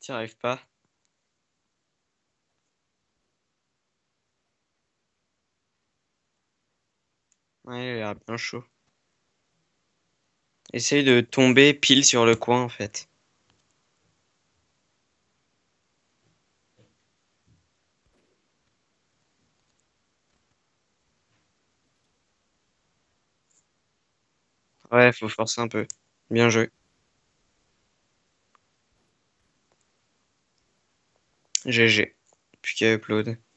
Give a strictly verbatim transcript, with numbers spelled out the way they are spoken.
T'y arrives pas. Ouais, il a l'air bien chaud. Essaye de tomber pile sur le coin en fait. Ouais, faut forcer un peu. Bien joué. G G. Plus qu'à upload.